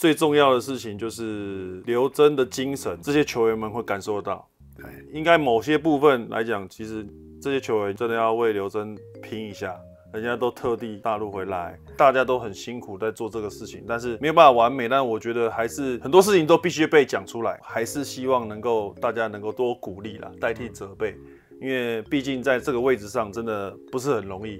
最重要的事情就是刘铮的精神，这些球员们会感受到。应该某些部分来讲，其实这些球员真的要为刘铮拼一下。人家都特地大陆回来，大家都很辛苦在做这个事情，但是没有办法完美。但我觉得还是很多事情都必须被讲出来，还是希望大家能够多鼓励啦，代替责备，因为毕竟在这个位置上真的不是很容易。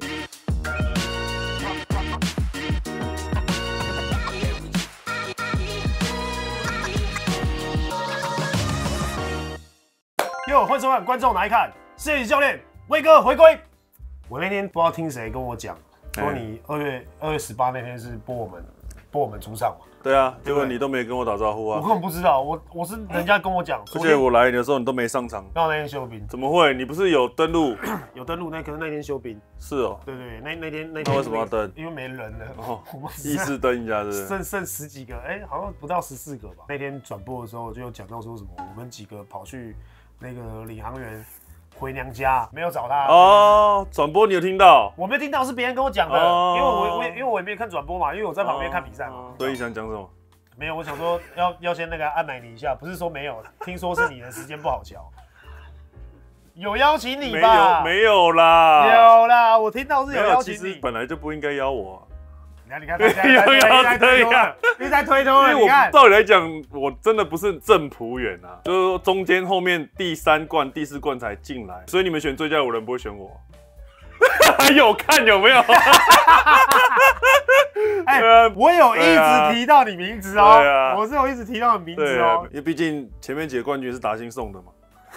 哟，欢迎收看，观众来看，世界级教练威哥回归。我那天不知道听谁跟我讲，说你2月18那天是播我们主场嘛？ 对啊，结果你都没跟我打招呼啊！ 我根本不知道，我是人家跟我讲， 而且我来的时候你都没上场。 刚好那天休兵。 怎么会？你不是有登录？ 有登录，可是那天休兵。 是哦。 对，那天那为什么要登？ 因为没人了。 哦，意识登一下，是不是？ 剩10几个，好像不到14个吧。那天转播的时候就有讲到说什么，我们几个跑去那个领航员回娘家，没有找他哦。转播你有听到？ 我没有听到，是别人跟我讲的。因为我也没看转播嘛，因为我在旁边看比赛嘛。 所以你想讲什么？ 没有，我想说要先按奶你一下，不是说没有，听说是你的时间不好瞧。有邀请你吧？ 没有啦。 有啦，我听到是有邀请你。 其实本来就不应该邀我啊。 你看，你在推脱了。 因为我照理来讲，我真的不是正仆员啊，就是说中间后面第3冠、第4冠才进来，所以你们选最佳5人不会选我。有看有没有？ 我有一直提到你名字哦，我是有一直提到你名字哦， 因为毕竟前面几个冠军是达兴送的嘛。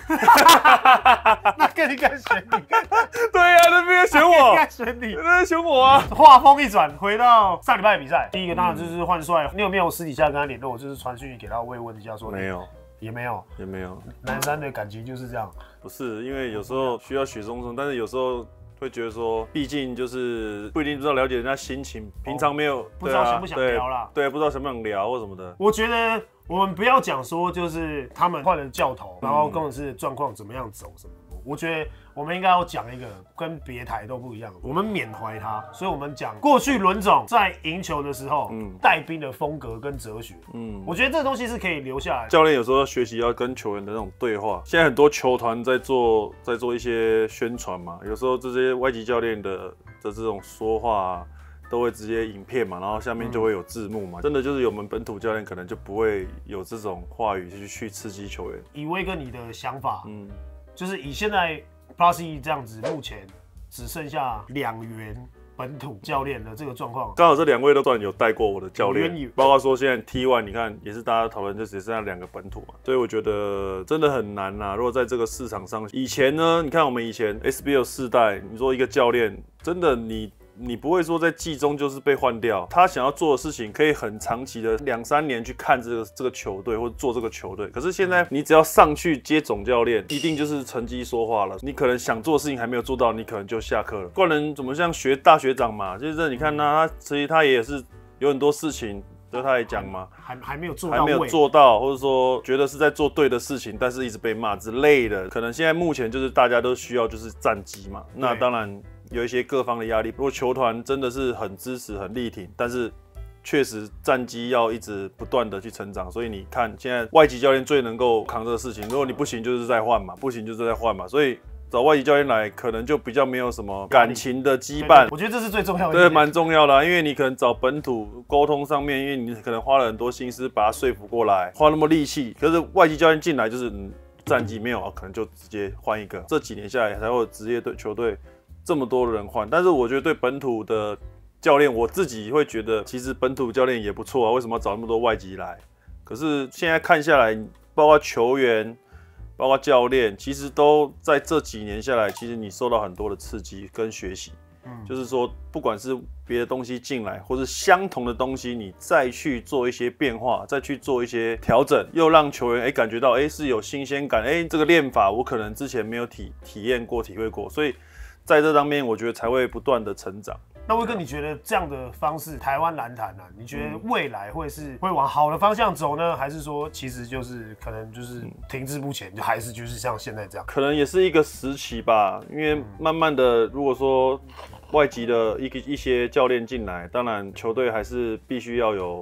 那更应该选你。 对啊，那边选我， 应该选你， 那选我啊。 话锋一转，回到上礼拜的比赛，第一个当然就是换帅。你有没有私底下跟他联络，就是传讯息给他慰问一下，说没有， 也没有。 南山的感情就是这样。 不是，因为有时候需要雪中送，但是有时候会觉得说，毕竟就是不一定知道了解人家心情，平常没有不知道想不想聊啦。 对，不知道想不想聊或什么的。 我觉得我们不要讲说就是他们换了教头，然后工程师的状况怎么样走什么。我觉得我们应该要讲一个跟别台都不一样的，我们缅怀他，所以我们讲过去伦总在赢球的时候，带兵的风格跟哲学，我觉得这个东西是可以留下来的。 教练有时候要学习要跟球员的那种对话。现在很多球团在做一些宣传嘛，有时候这些外籍教练的这种说话啊，都会直接影片嘛，然后下面就会有字幕嘛。真的就是我们本土教练可能就不会有这种话语去刺激球员。 以威哥你的想法，就是以现在 Plus 这样子，目前只剩下2员本土教练的这个状况， 刚好这2位都算有带过我的教练，包括说现在 T1， 你看也是大家讨论，就只剩下2个本土嘛，所以我觉得真的很难啦。如果在这个市场上，以前呢，你看我们以前 SBL 世代，你说一个教练，真的你不会说在季中就是被换掉，他想要做的事情可以很长期的2、3年去看这个球队或者做这个球队。可是现在你只要上去接总教练，一定就是成绩说话了。你可能想做的事情还没有做到，你可能就下课了。冠人怎么像学大学长嘛？就是你看他其实他也是有很多事情。就他也讲嘛， 还没有做到，或者说觉得是在做对的事情，但是一直被骂之类的。可能现在目前就是大家都需要就是战绩嘛，那当然有一些各方的压力。如果球团真的是很支持、很力挺，但是确实战绩要一直不断的去成长。所以你看现在外籍教练最能够扛这个事情，如果你不行就是在换嘛，不行就是在换嘛，所以。找外籍教练来，可能就比较没有什么感情的羁绊。 我觉得这是最重要的。 对，蛮重要的因为你可能找本土沟通上面，因为你可能花了很多心思把他说服过来，花那么力气。可是外籍教练进来就是战绩没有，可能就直接换一个。这几年下来才会有职业队球队这么多人换，但是我觉得对本土的教练，我自己会觉得其实本土教练也不错啊。为什么要找那么多外籍来？可是现在看下来，包括球员。包括教练，其实都在这几年下来，其实你受到很多的刺激跟学习。就是说，不管是别的东西进来，或是相同的东西，你再去做一些变化，再去做一些调整，又让球员感觉到是有新鲜感，这个练法我可能之前没有体验过、体会过，所以在这方面，我觉得才会不断的成长。 那威哥，你觉得这样的方式，台湾篮坛你觉得未来会往好的方向走呢，还是说其实就是可能就是停滞不前，就还是就是像现在这样？ 可能也是一个时期吧，因为慢慢的，如果说外籍的一些教练进来，当然球队还是必须要有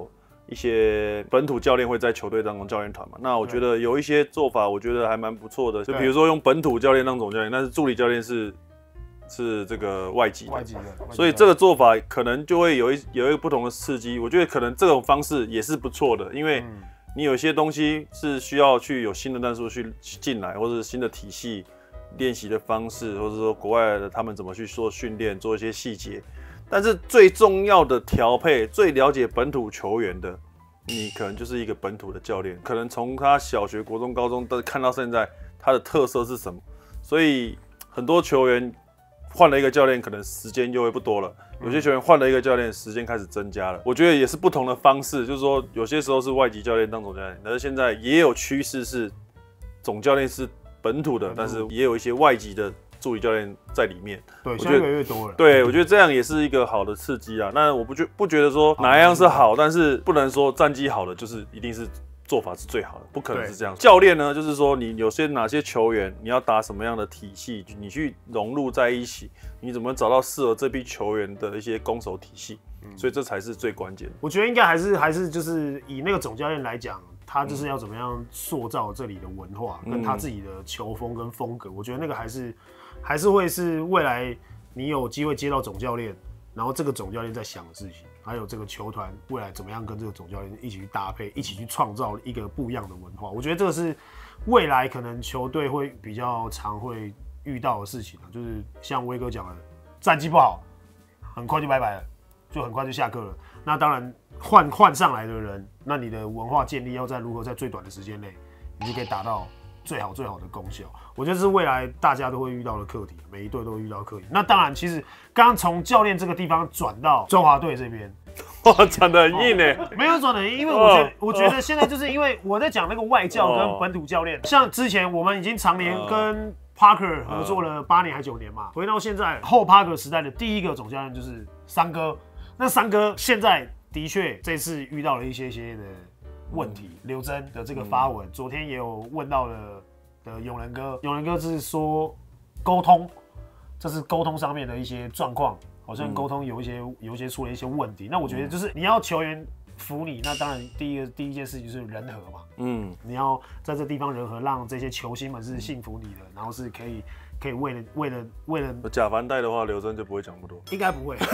一些本土教练会在球队当中教练团嘛。那我觉得有一些做法，我觉得还蛮不错的，就比如说用本土教练当总教练，但是助理教练是这个外籍的，所以这个做法可能就会有一个不同的刺激。我觉得可能这种方式也是不错的，因为你有些东西是需要去有新的战术去进来，或者是新的体系练习的方式，或者说国外的他们怎么去做训练，做一些细节。但是最重要的调配，最了解本土球员的，你可能就是一个本土的教练，可能从他小学、国中、高中都看到现在，他的特色是什么。所以很多球员换了一个教练，可能时间就会不多了。有些球员换了一个教练，时间开始增加了。我觉得也是不同的方式，就是说有些时候是外籍教练当总教练，但是现在也有趋势是总教练是本土的，但是也有一些外籍的助理教练在里面。 对，现在越来越多了。 对，我觉得这样也是一个好的刺激啊。那我不觉得说哪一样是好，但是不能说战绩好的就是一定是做法是最好的，不可能是这样。教练呢，就是说你有哪些球员，你要打什么样的体系，你去融入在一起，你怎么找到适合这批球员的一些攻守体系，所以这才是最关键的。 我觉得应该还是就是以那个总教练来讲，他就是要怎么样塑造这里的文化，跟他自己的球风跟风格。我觉得那个还是会是未来你有机会接到总教练，然后这个总教练在想的事情。还有这个球团未来怎么样跟这个总教练一起去搭配，一起去创造一个不一样的文化。我觉得这个是未来可能球队会比较常会遇到的事情，就是像威哥讲的，战绩不好，很快就拜拜了，就很快就下课了。那当然换上来的人，那你的文化建立要如何在最短的时间内，你就可以达到最好的功效。我觉得这是未来大家都会遇到的课题，每一队都会遇到的课题。那当然，其实刚刚从教练这个地方转到中华队这边， 哇，转得很硬呢。 没有转得很硬，因为我觉得现在就是因为我在讲那个外教跟本土教练，像之前我们已经常年跟 Parker 合作了8年还9年嘛，回到现在后 Parker 时代的第一个总教练就是三哥。那三哥现在的确这次遇到了一些的问题，刘真的这个发文，昨天也有问到的永仁哥是说沟通，这是沟通上面的一些状况，好像沟通有一些出了一些问题。那我觉得就是你要球员服你，那当然第一件事就是人和嘛，你要在这地方人和，让这些球星们是信服你的，然后是可以为了假凡带的话，刘真就不会讲那么多， 应该不会。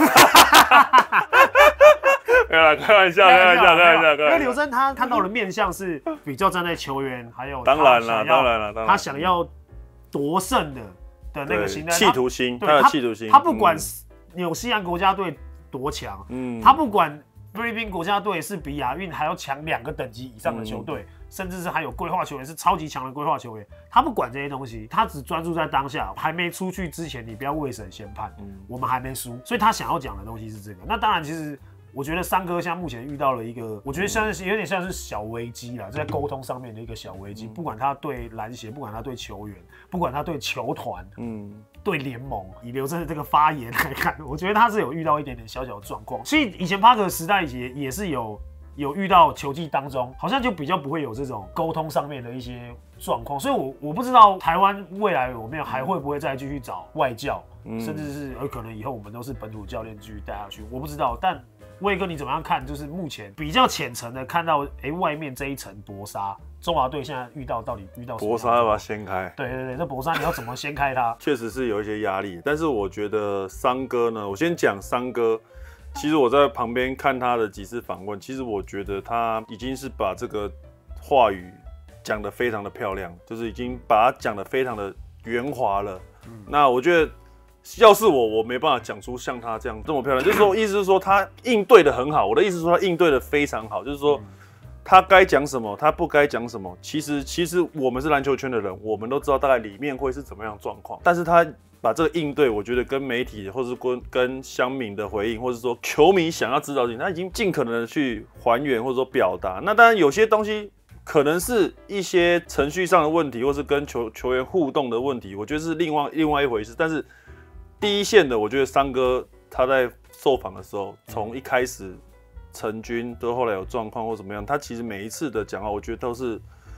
没有啦，开玩笑。 因为刘真他看到的面向是比较站在球员，还有当然了， 他想要夺胜的那个心态， 企图心，他的企图心， 他不管纽西兰国家队多强，他不管菲律宾国家队是比亚运还要强2个等级以上的球队，甚至是还有规划球员是超级强的规划球员，他不管这些东西，他只专注在当下，还没出去之前，你不要未审先判，我们还没输，所以他想要讲的东西是这个。那当然，其实我觉得三哥现在目前遇到了一个，我觉得像是有点像是小危机啦，在沟通上面的一个小危机。不管他对篮协，不管他对球员，不管他对球团，对联盟，以刘真的这个发言来看，我觉得他是有遇到一点点小小的状况。其实以前帕克时代也是有遇到球季当中，好像就比较不会有这种沟通上面的一些状况。所以我不知道台湾未来我们还会不会再继续找外教，甚至是可能以后我们都是本土教练继续带下去，我不知道。但威哥，你怎么样看？就是目前比较浅层的看到，外面这一层薄纱，中华队现在到底遇到什么？ 薄纱要把它掀开。 对，这薄纱你要怎么掀开它？ 确实是有一些压力，但是我觉得桑哥呢，我先讲桑哥。其实我在旁边看他的几次访问，其实我觉得他已经是把这个话语讲得非常的漂亮，就是已经把它讲得非常的圆滑了。那我觉得。要是我没办法讲出像他这样这么漂亮，就是说，意思是说他应对的很好。我的意思是说他应对的非常好，就是说他该讲什么，他不该讲什么。其实我们是篮球圈的人，我们都知道大概里面会是怎么样的状况。但是他把这个应对，我觉得跟媒体或是跟乡民的回应，或者说球迷想要知道的事情，他已经尽可能的去还原或者说表达。那当然有些东西可能是一些程序上的问题，或是跟球员互动的问题，我觉得是另外一回事。但是第一线的，我觉得桑哥他在受访的时候，从一开始成军到后来有状况或怎么样，他其实每一次的讲话，我觉得都是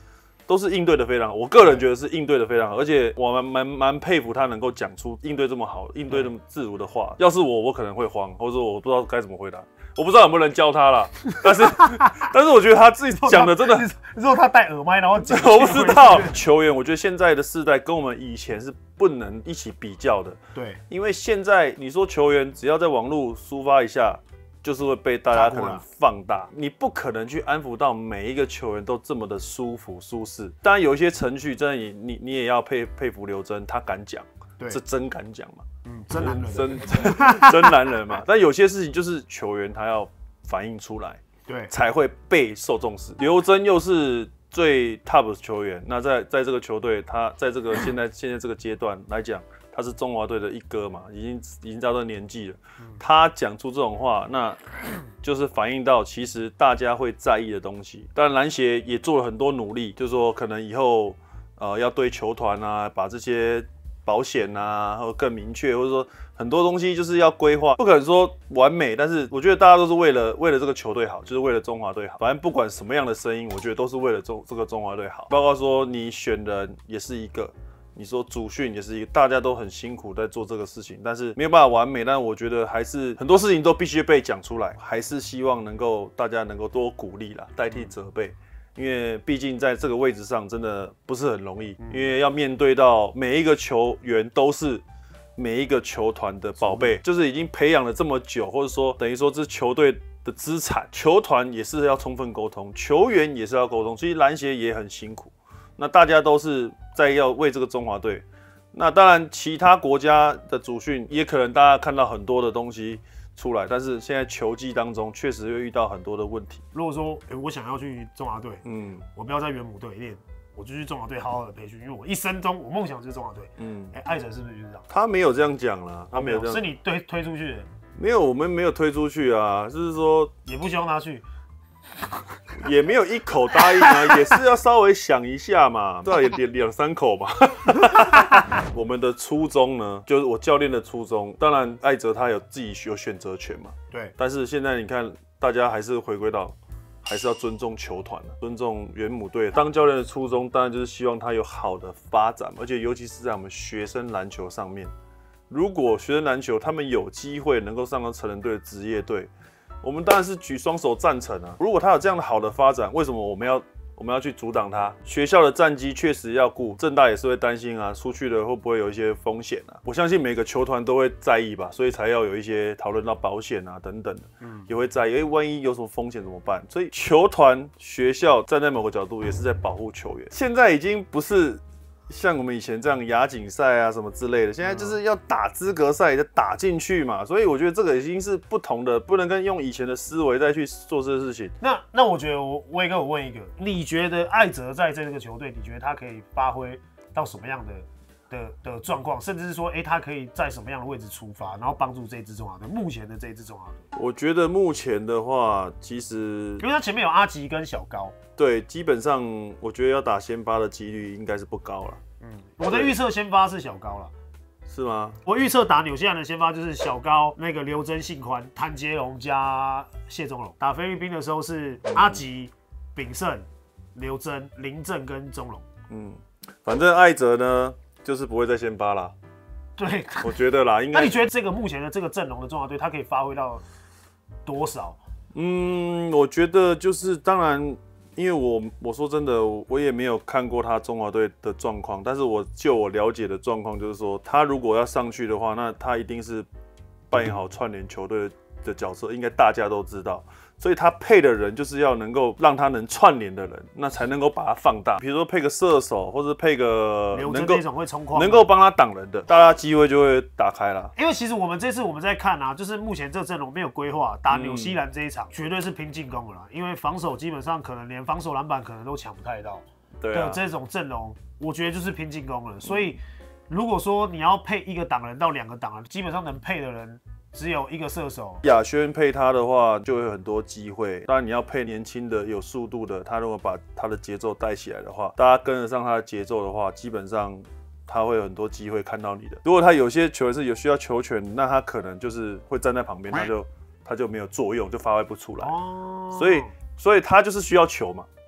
都是应对的非常好。我个人觉得是应对的非常好，而且我蛮佩服他能够讲出应对这么好、应对这么自如的话。要是我可能会慌，或者说我不知道该怎么回答。我不知道有没有人教他啦，但是我觉得他自己讲的真的， 你说他戴耳麦然后讲， 我不知道球员，我觉得现在的世代跟我们以前是不能一起比较的。 对， 因为现在你说球员只要在网络抒发一下，就是会被大家可能放大，你不可能去安抚到每一个球员都这么的舒服舒适。当然有一些程序，真的你也要佩服刘真，他敢讲，是真敢讲嘛。 真男人， 真男人嘛。但有些事情就是球员他要反映出来， 对， 才会备受重视。刘真又是最 top 的球员，那在这个球队，他在这个现在这个阶段来讲，他是中华队的一哥嘛，已经到这个年纪了。他讲出这种话，那就是反映到其实大家会在意的东西。当然，篮协也做了很多努力，就是说可能以后要对球团啊，把这些保险啊，或更明确，或者说很多东西就是要规划，不可能说完美，但是我觉得大家都是为了这个球队好，就是为了中华队好。反正不管什么样的声音，我觉得都是为了这个中华队好。包括说你选人也是一个，你说主训也是一个，大家都很辛苦在做这个事情，但是没有办法完美。但我觉得还是很多事情都必须被讲出来，还是希望大家能够多鼓励啦，代替责备。因为毕竟在这个位置上真的不是很容易，因为要面对到每一个球员都是每一个球团的宝贝，就是已经培养了这么久，或者说等于说这是球队的资产，球团也是要充分沟通，球员也是要沟通，其实篮协也很辛苦。那大家都是在要为这个中华队，那当然其他国家的主训也可能大家看到很多的东西出来，但是现在球季当中确实会遇到很多的问题。 如果说我想要去中华队，我不要在原母队练，我就去中华队好好的培训，因为我一生中我梦想就是中华队。艾哲是不是就是这样？ 他没有这样讲啦，他没有这样， 是你推出去的。 没有，我们没有推出去啊，就是说也不希望他去。 也没有一口答应啊，也是要稍微想一下嘛，对啊，也两三口嘛。我们的初衷呢，就是我教练的初衷。当然，艾哲他有自己有选择权嘛， 对。 但是现在你看，大家还是回归到，还是要尊重球团，尊重原母队。当教练的初衷，当然就是希望他有好的发展，而且尤其是在我们学生篮球上面，如果学生篮球他们有机会能够上到成人队的职业队。我们当然是举双手赞成啊！如果他有这样的好的发展，为什么我们要去阻挡他？学校的战绩确实要顾，政大也是会担心啊，出去了会不会有一些风险啊？我相信每个球团都会在意吧，所以才要有一些讨论到保险啊等等的，也会在意。万一有什么风险怎么办？所以球团、学校站在某个角度也是在保护球员。现在已经不是像我们以前这样亚锦赛啊什么之类的，现在就是要打资格赛，就打进去嘛。所以我觉得这个已经是不同的，不能跟用以前的思维再去做这个事情。 那我觉得威哥，我问一个，你觉得艾哲在这个球队，你觉得他可以发挥到什么样的状况，甚至是说，他可以在什么样的位置出发，然后帮助这支中华队，目前的这一支中华队？ 我觉得目前的话，其实因为他前面有阿吉跟小高。 对，基本上我觉得要打先发的几率应该是不高了。 我的预测先发是小高了， 是吗？ 我预测打纽西兰的先发就是小高、那个刘真、信宽、谭杰龙加谢宗龙。打菲律宾的时候是阿吉、炳胜、刘真、林正跟宗龙。 反正艾哲呢，就是不会再先发啦。 对，我觉得啦，应该。 那你觉得这个目前的这个阵容的中华队，他可以发挥到多少？ 我觉得就是当然。因为我说真的，我也没有看过他中华队的状况，但是就我了解的状况就是说，他如果要上去的话，那他一定是扮演好串联球队的角色，应该大家都知道。所以他配的人就是要能够让他能串联的人，那才能够把他放大。比如说配个射手，或者配个能够帮他挡人的，大家机会就会打开了。 因为其实这次我们在看啊，就是目前这个阵容没有规划，打纽西兰这一场绝对是拼进攻了啦。因为防守基本上可能连防守篮板可能都抢不太到。 对啊， 这种阵容，我觉得就是拼进攻了。所以如果说你要配一个挡人到2个挡人，基本上能配的人。只有一个射手， 亚轩配他的话，就会有很多机会。当然，你要配年轻的、有速度的，他如果把他的节奏带起来的话，大家跟得上他的节奏的话，基本上他会有很多机会看到你的。如果他有些球员是有需要球权，那他可能就是会站在旁边，他就没有作用，就发挥不出来。所以他就是需要球嘛。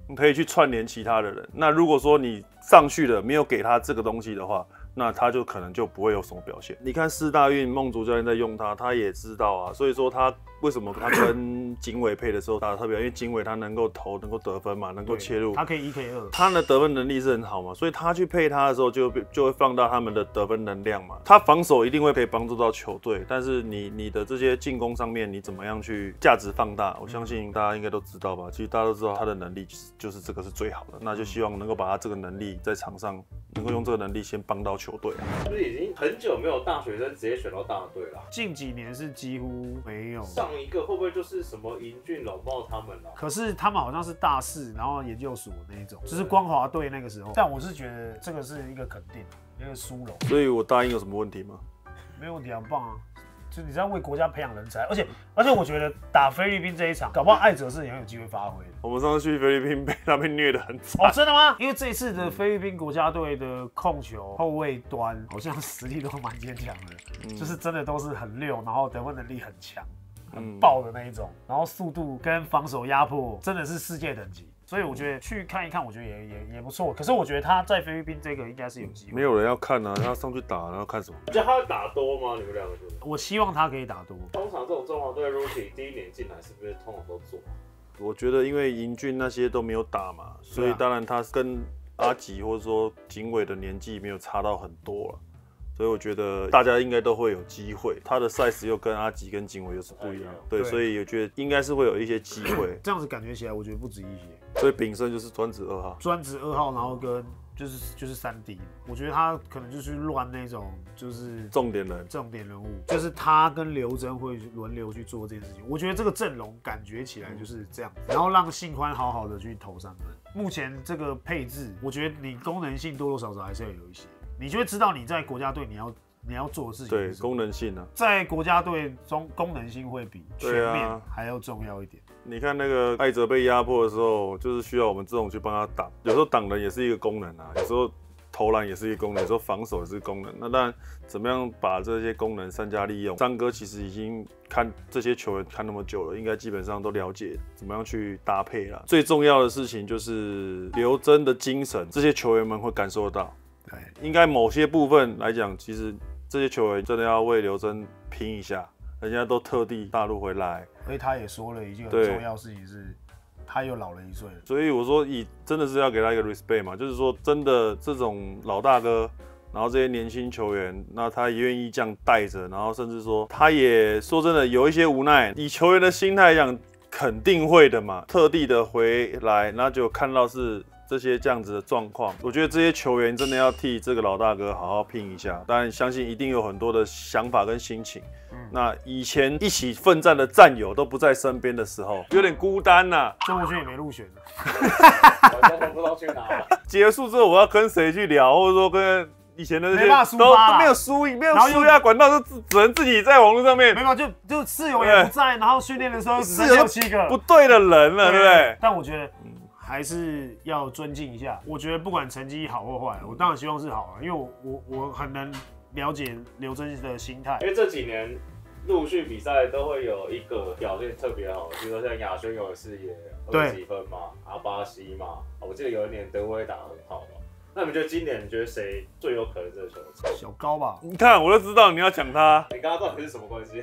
可以去串联其他的人。那如果说你上去了没有给他这个东西的话，那他就可能就不会有什么表现。你看世大运孟竹教练在用他，他也知道啊，所以说他为什么他跟景伟配的时候打得特别好，因为景伟他能够投，能够得分嘛，能够切入， 他可以1K2， 他的得分能力是很好嘛，所以他去配他的时候就会放大他们的得分能量嘛。他防守一定会可以帮助到球队，但是你的这些进攻上面你怎么样去价值放大？我相信大家应该都知道吧。其实大家都知道他的能力就是这个是最好的，那就希望能够把他这个能力在场上能够用这个能力先帮到球队。 是不是已经很久没有大学生直接选到大队了？ 近几年是几乎没有。 上一个会不会就是什么银俊、老茂他们啊？ 可是他们好像是大四，然后研究所那一种，就是光华队那个时候。但我是觉得这个是一个肯定，一个殊荣。 所以我答应有什么问题吗？ 没有问题，很棒啊！就你在为国家培养人才，而且我觉得打菲律宾这一场，搞不好艾哲是很有机会发挥的。 我们上次去菲律宾被他们虐得很惨。 哦，真的吗？因为这一次的菲律宾国家队的控球后卫端好像实力都蛮坚强的，就是真的都是很溜，然后得分能力很强、很爆的那一种，然后速度跟防守压迫真的是世界等级。所以我觉得去看一看，我觉得也不错。可是我觉得他在菲律宾这个应该是有机会。 没有人要看啊，他上去打，然后看什么？ 你觉得他会打多吗？你们两个觉得？ 我希望他可以打多。 通常这种中华队 rookie 第一年进来，是不是通常都做？ 我觉得因为银俊那些都没有打嘛，所以当然他跟阿吉或者说景伟的年纪没有差到很多了。所以我觉得大家应该都会有机会，他的 size 又跟阿吉跟景伟又是不一样，对，所以我觉得应该是会有一些机会。 这样子感觉起来，我觉得不止一些。 所以炳胜就是专职2号， 专职2号，然后跟就是3D，我觉得他可能就是乱那种就是重点人物， 就是他跟刘真会轮流去做这件事情。我觉得这个阵容感觉起来就是这样，然后让信宽好好的去投3分。目前这个配置，我觉得你功能性多多少少还是要有一些。你就会知道你在国家队你要做的事情。 对，功能性啊， 在国家队中功能性会比全面还要重要一点。 你看那个艾哲被压迫的时候，就是需要我们这种去帮他挡。有时候挡人也是一个功能啊，有时候投篮也是一个功能，有时候防守也是功能。那当然，怎么样把这些功能善加利用？张哥其实已经看这些球员看那么久了，应该基本上都了解怎么样去搭配了。最重要的事情就是刘真的精神，这些球员们会感受到。应该某些部分来讲，其实这些球员真的要为刘真拼一下，人家都特地大陆回来。 所以他也说了一件很重要的事情是，他又老了1岁了。 所以我说，真的是要给他一个 respect 嘛，就是说真的这种老大哥，然后这些年轻球员，那他也愿意这样带着，然后甚至说他也说真的有一些无奈，以球员的心态来讲，肯定会的嘛，特地的回来，然后就看到是这些这样子的状况，我觉得这些球员真的要替这个老大哥好好拼一下。当然，相信一定有很多的想法跟心情。那以前一起奋战的战友都不在身边的时候，有点孤单呐。 郑文轩也没入选了， 我真的不知道去哪了。 结束之后，我要跟谁去聊，或者说跟以前的那些都没有输赢，没有输压管道，就只能自己在网络上面。 没有，就室友也不在，然后训练的时候只剩6、7个不对的人了，对不对？ 但我觉得。还是要尊敬一下。我觉得不管成绩好或坏，我当然希望是好啊，因为我很能了解刘真的心态。 因为这几年陆续比赛都会有一个表现特别好的，比如说像亚轩有视野20几分嘛，阿巴西嘛，我记得有一年德威打得很好嘛。那你们觉得今年你觉得谁最有可能这个球员？ 小高吧。 你看我就知道你要讲他。 你跟他到底是什么关系？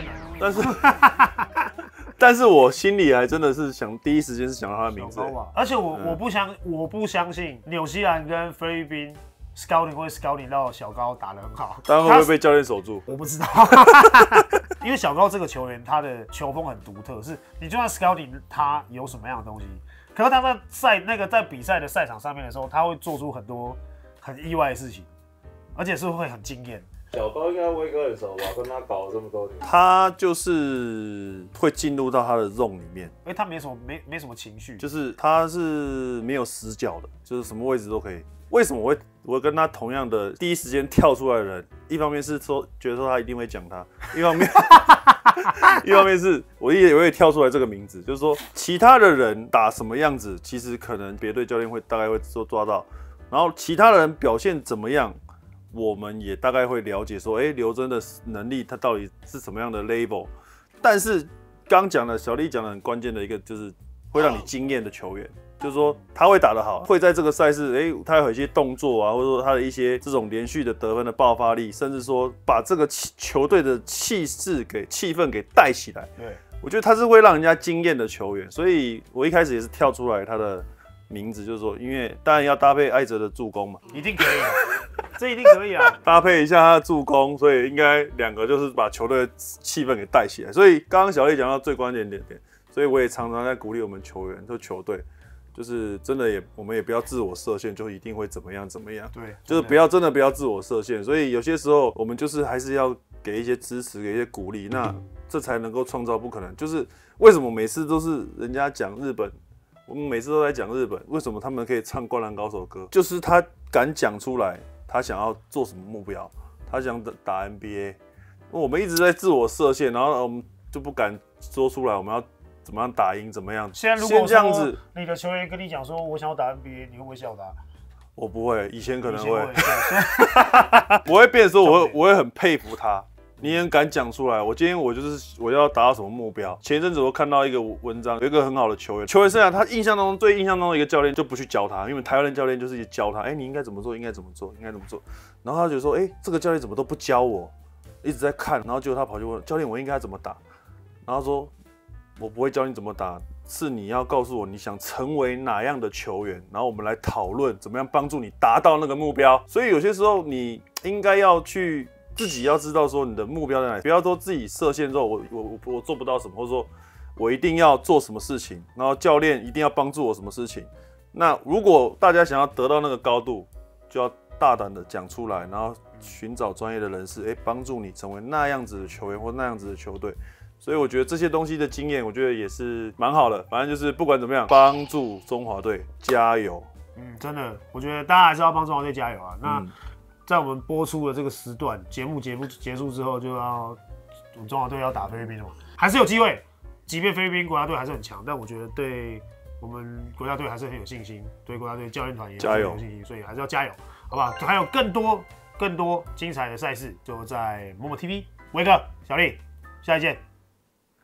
但是我心里还真的是第一时间是想到他的名字。 而且我不相信纽西兰跟菲律宾 scouting 会 scouting 到小高打得很好。 当然会不会被教练守住？ 我不知道，因为小高这个球员他的球风很独特，是你就算 scouting 他有什么样的东西，可是他在比赛的赛场上面的时候，他会做出很多很意外的事情，而且是会很惊艳。 小高应该威哥很熟吧？跟他搞了这么多年， 他就是会进入到他的 zone 里面， 因为他没什么情绪， 就是他是没有死角的，就是什么位置都可以。为什么我会跟他同样的第一时间跳出来的人？一方面是觉得说他一定会讲他，一方面是我也会跳出来这个名字，就是说其他的人打什么样子，其实可能别队教练大概会抓到，然后其他的人表现怎么样。我们也大概会了解说，刘真的能力他到底是什么样的 level。但是刚讲的小丽讲的很关键的一个就是会让你惊艳的球员。就是说他会打得好，会在这个赛事，他有一些动作啊，或者说他的一些这种连续的得分的爆发力，甚至说把这个球队的气势气氛给带起来。 对， 我觉得他是会让人家惊艳的球员，所以我一开始也是跳出来他的名字，就是说，因为当然要搭配艾哲的助攻嘛， 一定可以啊，这一定可以啊， 搭配一下他的助攻，所以应该两个就是把球队的气氛给带起来。所以刚刚小丽讲到最关键点，所以我也常常在鼓励我们球员，就球队。就是真的我们也不要自我设限，就一定会怎么样。 对， 就是真的不要自我设限。所以有些时候我们就是还是要给一些支持，给一些鼓励，那这才能够创造不可能。就是为什么每次都是人家讲日本，我们每次都在讲日本，为什么他们可以唱《灌篮高手》歌？就是他敢讲出来，他想要做什么目标，他想打 NBA。我们一直在自我设限，然后我们就不敢说出来，我们要怎么样打赢，怎么样？ 现在如果这样子， 你的球员跟你讲说我想要打 NBA， 你会不会笑他？ 我不会，以前可能会，我会变说我会很佩服他，你很敢讲出来。今天我要达到什么目标？前一阵子我看到一个文章，有一个很好的球员生涯，他最印象中的一个教练就不去教他，因为台湾的教练就是教他，你应该怎么做，应该怎么做，应该怎么做。然后他就说，这个教练怎么都不教我，一直在看，然后结果他跑去问教练，我应该怎么打？然后说。我不会教你怎么打，是你要告诉我你想成为哪样的球员，然后我们来讨论怎么样帮助你达到那个目标。所以有些时候你应该要去自己要知道说你的目标在哪里，不要说自己设限之后我做不到什么，或者说我一定要做什么事情，然后教练一定要帮助我什么事情。那如果大家想要得到那个高度，就要大胆的讲出来，然后寻找专业的人士，帮助你成为那样子的球员或那样子的球队。所以我觉得这些东西的经验，我觉得也是蛮好的。反正就是不管怎么样，帮助中华队加油。 真的，我觉得大家还是要帮中华队加油啊。那在我们播出的这个时段，节目结束之后，就要我们中华队要打菲律宾了嘛，还是有机会。即便菲律宾国家队还是很强，但我觉得对我们国家队还是很有信心，对国家队教练团也很有信心，所以还是要加油，好不好？还有更多精彩的赛事，就在某某 TV。威哥、小丽，下一见。